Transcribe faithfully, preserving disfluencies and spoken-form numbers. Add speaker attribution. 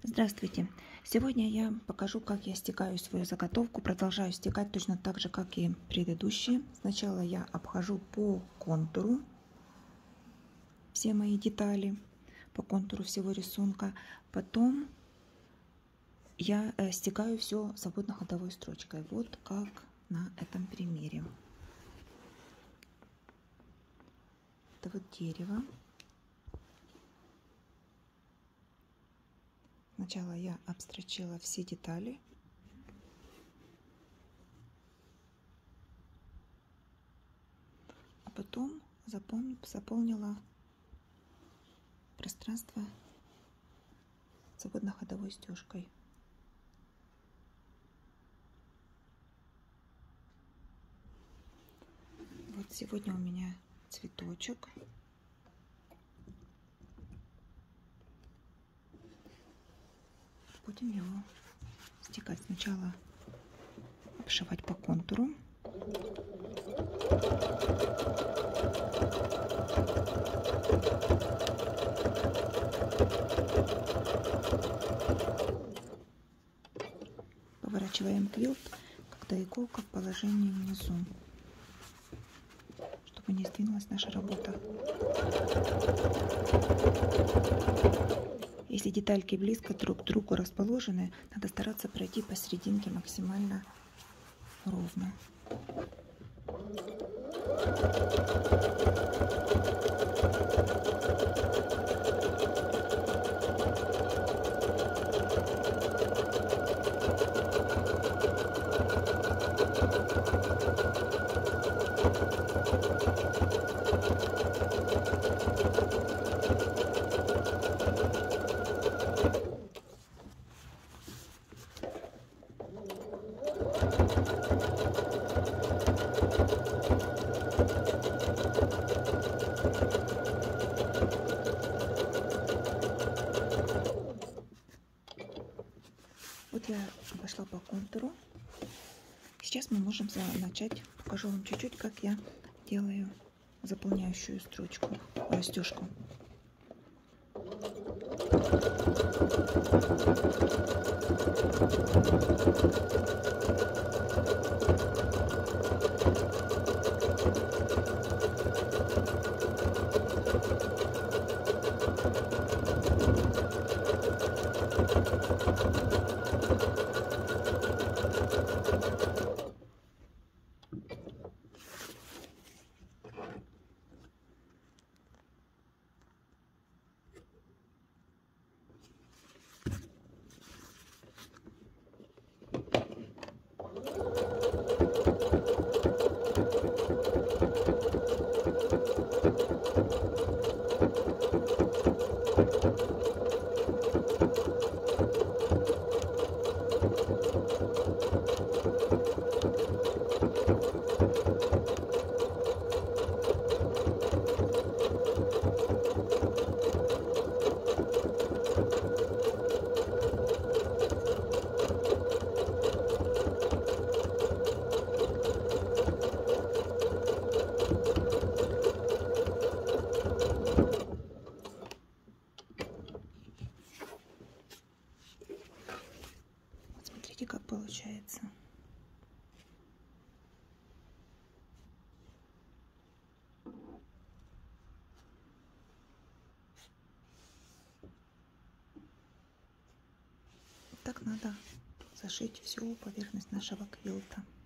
Speaker 1: Здравствуйте! Сегодня я покажу, как я стекаю свою заготовку. Продолжаю стекать точно так же, как и предыдущие. Сначала я обхожу по контуру все мои детали, по контуру всего рисунка. Потом я стекаю все свободно ходовой строчкой. Вот как на этом примере. Это вот дерево. Сначала я обстрочила все детали. А потом заполнила пространство свободно ходовой стежкой. Вот сегодня у меня цветочек. Будем его стекать. Сначала обшивать по контуру. Поворачиваем квилт, когда иголка в положении внизу, чтобы не сдвинулась наша работа. Если детальки близко друг к другу расположены, надо стараться пройти посерединке максимально ровно. Вот я пошла по контуру. Сейчас мы можем начать. Покажу вам чуть-чуть, как я делаю заполняющую строчку, стежку. Смотрите, как получается. Так надо зашить всю поверхность нашего квилта.